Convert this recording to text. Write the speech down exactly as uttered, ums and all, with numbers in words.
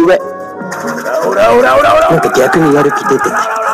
上。なんか逆にやる気出てきた。